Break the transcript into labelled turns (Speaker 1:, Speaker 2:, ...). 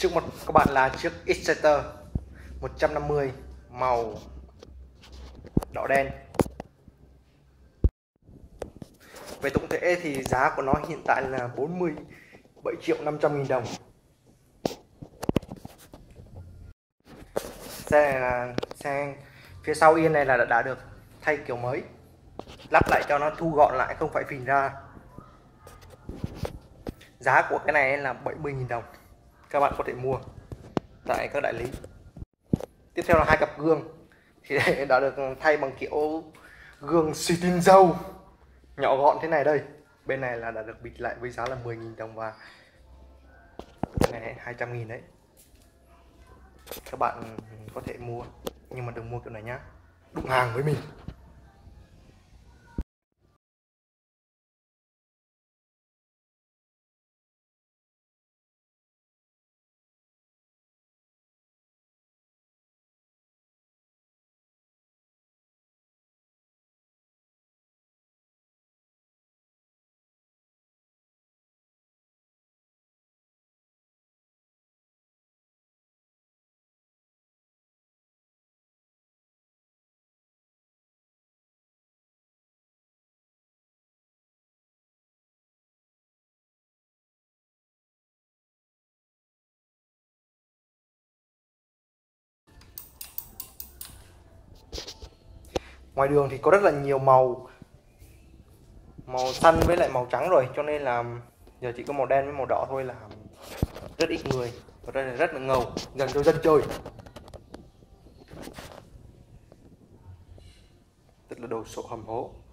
Speaker 1: Trước mặt các bạn là chiếc Exciter 150 màu đỏ đen. Về tổng thể thì giá của nó hiện tại là 47.500.000 đồng. Xe này là xe phía sau yên này là đã được thay kiểu mới, lắp lại cho nó thu gọn lại, không phải phình ra. Giá của cái này là 70.000 đồng. Các bạn có thể mua tại các đại lý. Tiếp theo là hai cặp gương thì đã được thay bằng kiểu gương xì tin dâu nhỏ gọn thế này đây. Bên này là đã được bịt lại với giá là 10.000 đồng và cái này 200.000 đấy. Các bạn có thể mua nhưng mà đừng mua kiểu này nhá, đụng hàng với mình. Ngoài đường thì có rất là nhiều màu xanh với lại màu trắng rồi, cho nên là giờ chỉ có màu đen với màu đỏ thôi là rất ít người, và đây là rất là ngầu, dành cho dân chơi, tức là đồ sộ hầm hố.